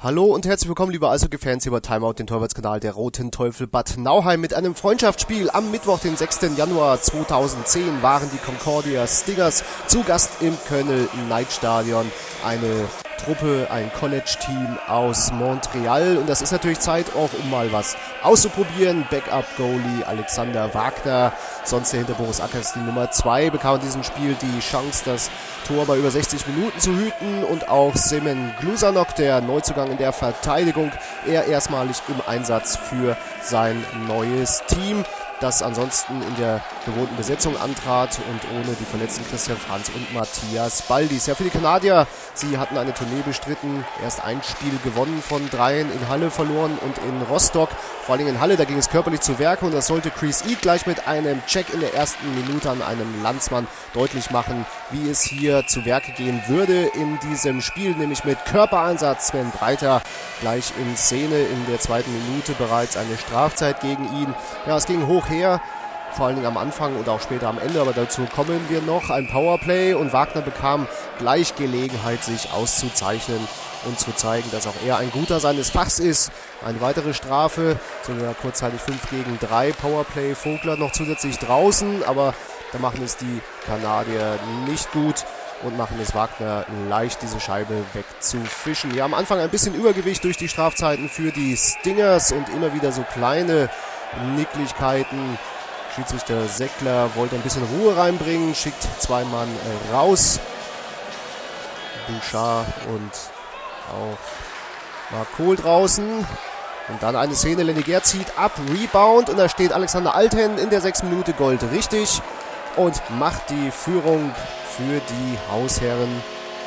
Hallo und herzlich willkommen, liebe Eishockey-Fans, hier bei Timeout, den Torwartskanal der Roten Teufel Bad Nauheim. Mit einem Freundschaftsspiel am Mittwoch, den 6. Januar 2010, waren die Concordia Stingers zu Gast im Köln-Knight-Stadion. Eine Truppe, ein College-Team aus Montreal. Und das ist natürlich Zeit auch, um mal was auszuprobieren. Backup-Goalie Alexander Wagner, sonst der hinter Boris Ackers die Nummer 2, bekam in diesem Spiel die Chance, das Tor bei über 60 Minuten zu hüten. Und auch Semen Glusanok, der Neuzugang in der Verteidigung, er erstmalig im Einsatz für sein neues Team, das ansonsten in der gewohnten Besetzung antrat und ohne die verletzten Christian Franz und Matthias Baldis. Ja, für die Kanadier, sie hatten eine Tournee bestritten, erst ein Spiel gewonnen von 3, in Halle verloren und in Rostock. Vor allem in Halle, da ging es körperlich zu Werke und das sollte Chris Ead gleich mit einem Check in der ersten Minute an einem Landsmann deutlich machen, wie es hier zu Werke gehen würde in diesem Spiel, nämlich mit Körpereinsatz. Sven Breiter gleich in Szene, in der zweiten Minute bereits eine Strafzeit gegen ihn. Ja, es ging hoch her, vor allen Dingen am Anfang und auch später am Ende, aber dazu kommen wir noch. Ein Powerplay und Wagner bekam gleich Gelegenheit, sich auszuzeichnen und zu zeigen, dass auch er ein Guter seines Fachs ist. Eine weitere Strafe, sogar kurzzeitig 5 gegen 3 Powerplay. Vogler noch zusätzlich draußen, aber da machen es die Kanadier nicht gut und machen es Wagner leicht, diese Scheibe wegzufischen. Ja, am Anfang ein bisschen Übergewicht durch die Strafzeiten für die Stingers und immer wieder so kleine Nicklichkeiten. Schiedsrichter Seckler wollte ein bisschen Ruhe reinbringen, schickt 2 Mann raus. Bouchard und auch Marc Kohl draußen. Und dann eine Szene, Leniger zieht ab, Rebound und da steht Alexander Althen in der 6. Minute Gold richtig und macht die Führung für die Hausherren.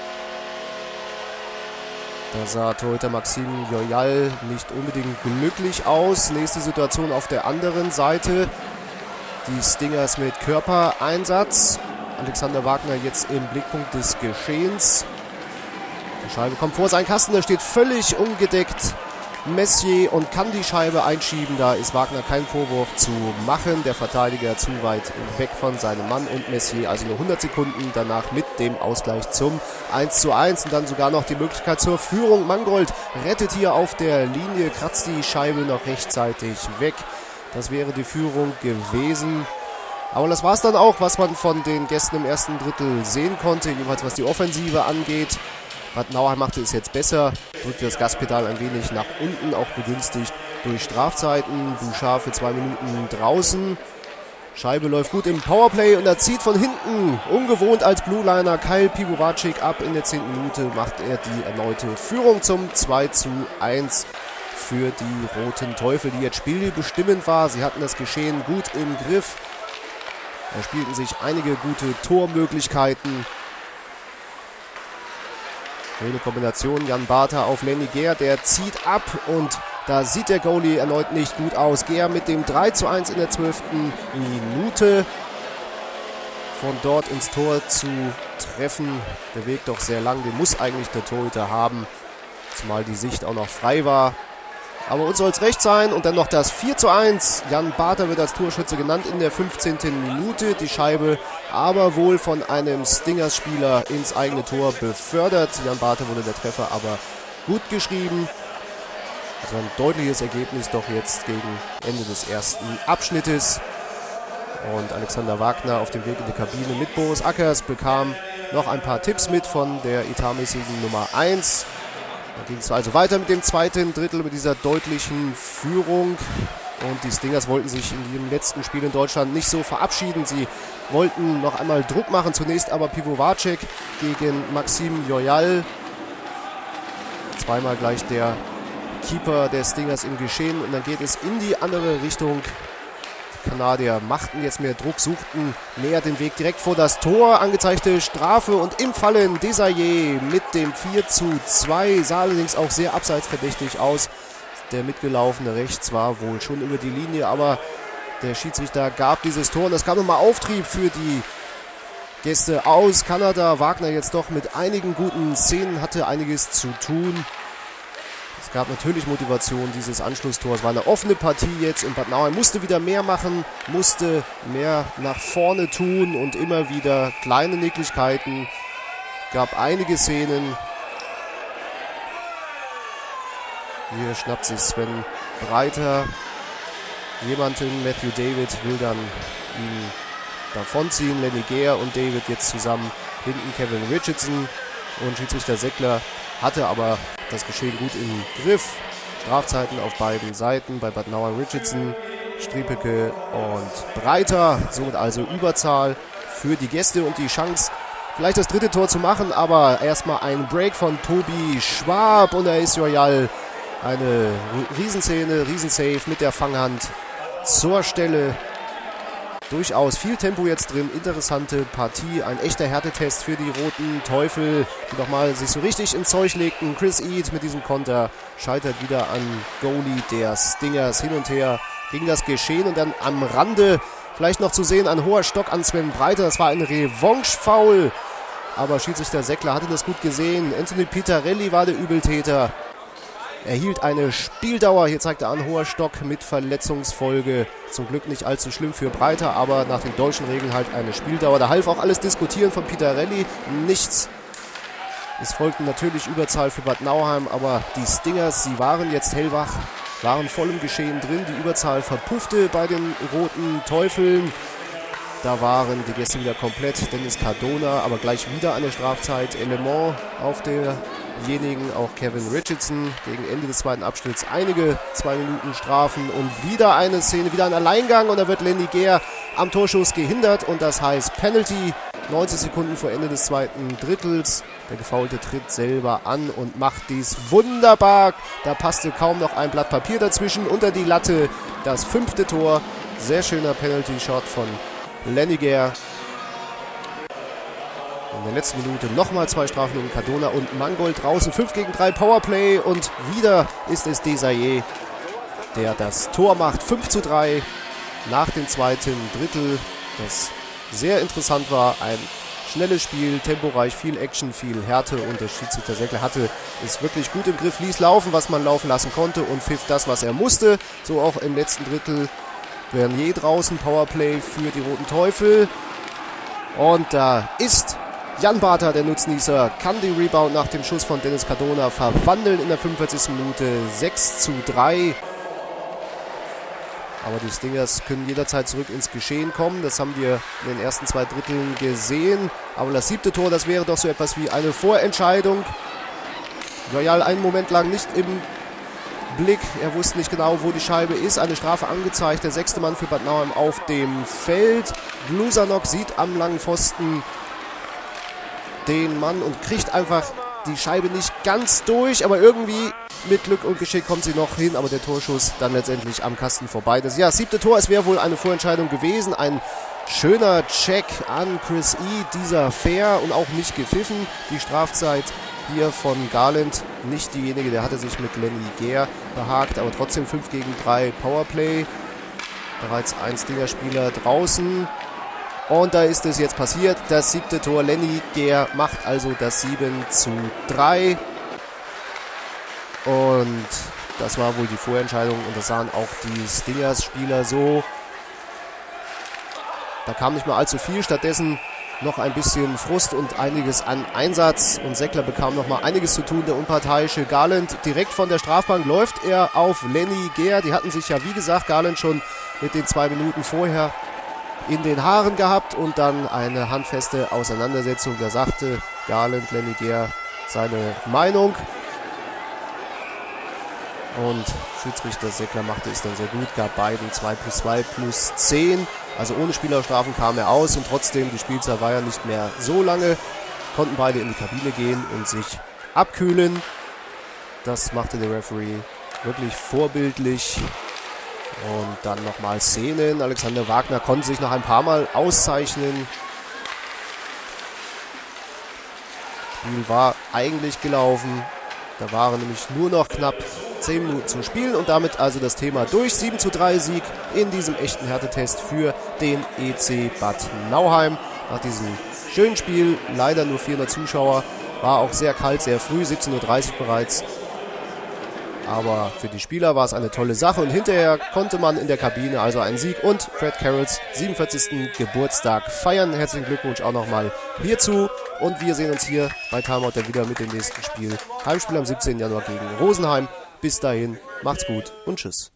Da sah Torhüter Maxime Joyal nicht unbedingt glücklich aus. Nächste Situation auf der anderen Seite. Die Stingers mit Körpereinsatz. Alexander Wagner jetzt im Blickpunkt des Geschehens. Die Scheibe kommt vor seinen Kasten, da steht völlig ungedeckt Messier und kann die Scheibe einschieben. Da ist Wagner kein Vorwurf zu machen. Der Verteidiger zu weit weg von seinem Mann und Messier, also nur 100 Sekunden danach mit dem Ausgleich zum 1:1 und dann sogar noch die Möglichkeit zur Führung. Mangold rettet hier auf der Linie, kratzt die Scheibe noch rechtzeitig weg. Das wäre die Führung gewesen. Aber das war es dann auch, was man von den Gästen im ersten Drittel sehen konnte, jedenfalls was die Offensive angeht. Bad Nauheim machte es jetzt besser, drückte das Gaspedal ein wenig nach unten, auch begünstigt durch Strafzeiten. Bouchard für 2 Minuten draußen. Scheibe läuft gut im Powerplay und er zieht von hinten, ungewohnt als Blueliner, Kyle Piwovarczyk ab. In der 10. Minute macht er die erneute Führung zum 2:1 für die Roten Teufel, die jetzt spielbestimmend war. Sie hatten das Geschehen gut im Griff. Da spielten sich einige gute Tormöglichkeiten. Schöne Kombination, Jan Bartha auf Leniger, der zieht ab und da sieht der Goalie erneut nicht gut aus. Gehr mit dem 3:1 in der 12. Minute. Von dort ins Tor zu treffen, der Weg doch sehr lang, den muss eigentlich der Torhüter haben, zumal die Sicht auch noch frei war. Aber uns soll es recht sein und dann noch das 4:1. Jan Bartha wird als Torschütze genannt in der 15. Minute. Die Scheibe aber wohl von einem Stingers-Spieler ins eigene Tor befördert. Jan Bartha wurde der Treffer aber gut geschrieben. Also ein deutliches Ergebnis doch jetzt gegen Ende des ersten Abschnittes. Und Alexander Wagner auf dem Weg in die Kabine mit Boris Ackers bekam noch ein paar Tipps mit von der etatmäßigen Nummer 1. Da ging es also weiter mit dem zweiten Drittel mit dieser deutlichen Führung. Und die Stingers wollten sich in ihrem letzten Spiel in Deutschland nicht so verabschieden. Sie wollten noch einmal Druck machen. Zunächst aber Piwovarczyk gegen Maxime Joyal. Zweimal gleich der Keeper der Stingers im Geschehen. Und dann geht es in die andere Richtung. Die Kanadier machten jetzt mehr Druck, suchten näher den Weg direkt vor das Tor. Angezeigte Strafe und im Fallen Desailly mit dem 4:2. Sah allerdings auch sehr abseitsverdächtig aus. Der mitgelaufene rechts war wohl schon über die Linie, aber der Schiedsrichter gab dieses Tor. Und das gab nochmal Auftrieb für die Gäste aus Kanada. Wagner jetzt doch mit einigen guten Szenen, hatte einiges zu tun. Es gab natürlich Motivation dieses Anschlusstor. Es war eine offene Partie jetzt und Bad Nauheim musste wieder mehr machen, musste mehr nach vorne tun und immer wieder kleine Nicklichkeiten. Gab einige Szenen. Hier schnappt sich Sven Breiter jemanden. Matthew David will dann ihn davonziehen. Lenny Gehr und David jetzt zusammen. Hinten Kevin Richardson. Und Schiedsrichter Seckler hatte aber das Geschehen gut im Griff. Strafzeiten auf beiden Seiten. Bei Bad Nauheim Richardson, Striepeke und Breiter. Somit also Überzahl für die Gäste und die Chance, vielleicht das dritte Tor zu machen. Aber erstmal ein Break von Tobi Schwab. Und da ist Royal eine Riesenszene, Riesensave mit der Fanghand zur Stelle. Durchaus viel Tempo jetzt drin, interessante Partie, ein echter Härtetest für die Roten Teufel, die nochmal sich so richtig ins Zeug legten. Chris Eade mit diesem Konter scheitert wieder an Goalie der Stingers. Hin und her ging das Geschehen und dann am Rande vielleicht noch zu sehen ein hoher Stock an Sven Breiter. Das war ein Revanche-Foul, aber Schiedsrichter Seckler hatte das gut gesehen. Anthony Pitarelli war der Übeltäter. Erhielt eine Spieldauer. Hier zeigt er an, hoher Stock mit Verletzungsfolge. Zum Glück nicht allzu schlimm für Breiter, aber nach den deutschen Regeln halt eine Spieldauer. Da half auch alles Diskutieren von Pitarelli nichts. Es folgten natürlich Überzahl für Bad Nauheim, aber die Stingers, sie waren jetzt hellwach, waren voll im Geschehen drin. Die Überzahl verpuffte bei den Roten Teufeln. Da waren die Gäste wieder komplett. Dennis Cardona, aber gleich wieder eine Strafzeit. Element auf derjenigen, auch Kevin Richardson. Gegen Ende des zweiten Abschnitts einige 2 Minuten Strafen und wieder eine Szene, wieder ein Alleingang. Und da wird Lenny Gehr am Torschuss gehindert und das heißt Penalty. 90 Sekunden vor Ende des zweiten Drittels. Der Gefaulte tritt selber an und macht dies wunderbar. Da passte kaum noch ein Blatt Papier dazwischen. Unter die Latte das 5. Tor. Sehr schöner Penalty-Shot von Lenny Gehr. In der letzten Minute nochmal 2 Strafen um Cardona und Mangold draußen. 5 gegen 3 Powerplay und wieder ist es Desailly, der das Tor macht. 5:3 nach dem zweiten Drittel, das sehr interessant war. Ein schnelles Spiel, temporeich, viel Action, viel Härte und der Schiedsrichter Seckler hatte es wirklich gut im Griff, ließ laufen, was man laufen lassen konnte und pfiff das, was er musste. So auch im letzten Drittel. Bernier draußen, Powerplay für die Roten Teufel. Und da ist Jan Bartha, der Nutznießer, kann den Rebound nach dem Schuss von Dennis Cardona verwandeln in der 45. Minute. 6:3. Aber die Stingers können jederzeit zurück ins Geschehen kommen. Das haben wir in den ersten 2 Dritteln gesehen. Aber das 7. Tor, das wäre doch so etwas wie eine Vorentscheidung. Royal einen Moment lang nicht im Blick. Er wusste nicht genau, wo die Scheibe ist. Eine Strafe angezeigt. Der 6. Mann für Bad Nauheim auf dem Feld. Blusanok sieht am langen Pfosten den Mann und kriegt einfach die Scheibe nicht ganz durch. Aber irgendwie mit Glück und Geschick kommt sie noch hin. Aber der Torschuss dann letztendlich am Kasten vorbei. Das 7. Tor, es wäre wohl eine Vorentscheidung gewesen. Ein schöner Check an Chris Eade. Dieser fair und auch nicht gepfiffen. Die Strafzeit hier von Garland, nicht diejenige, der hatte sich mit Lenny Gehr behagt, aber trotzdem 5 gegen 3 Powerplay. Bereits ein Stinger-Spieler draußen. Und da ist es jetzt passiert, das 7. Tor. Lenny Gehr macht also das 7:3. Und das war wohl die Vorentscheidung und das sahen auch die Stingers-Spieler so. Da kam nicht mehr allzu viel, stattdessen noch ein bisschen Frust und einiges an Einsatz. Und Seckler bekam noch mal einiges zu tun. Der unparteiische Garland direkt von der Strafbank läuft er auf Lenny Gehr. Die hatten sich ja, wie gesagt, Garland schon mit den 2 Minuten vorher in den Haaren gehabt. Und dann eine handfeste Auseinandersetzung. Da sagte Garland Lenny Gehr seine Meinung. Und Schiedsrichter Seckler machte es dann sehr gut, gab beiden 2+2+10. Also ohne Spielerstrafen kam er aus und trotzdem, die Spielzeit war ja nicht mehr so lange, konnten beide in die Kabine gehen und sich abkühlen. Das machte der Referee wirklich vorbildlich. Und dann nochmal Szenen. Alexander Wagner konnte sich noch ein paar Mal auszeichnen. Das Spiel war eigentlich gelaufen. Da waren nämlich nur noch knapp 10 Minuten zu spielen und damit also das Thema durch. 7:3 Sieg in diesem echten Härtetest für den EC Bad Nauheim. Nach diesem schönen Spiel, leider nur 400 Zuschauer, war auch sehr kalt, sehr früh, 17:30 Uhr bereits. Aber für die Spieler war es eine tolle Sache und hinterher konnte man in der Kabine also einen Sieg und Fred Carrolls 47. Geburtstag feiern. Herzlichen Glückwunsch auch nochmal hierzu und wir sehen uns hier bei Timeout dann wieder mit dem nächsten Spiel. Heimspiel am 17. Januar gegen Rosenheim. Bis dahin, macht's gut und tschüss.